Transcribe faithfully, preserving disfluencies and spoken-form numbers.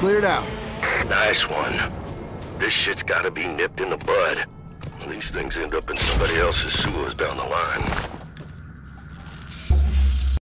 cleared out. Nice one. This shit's gotta be nipped in the bud. These things end up in somebody else's sewers down the line.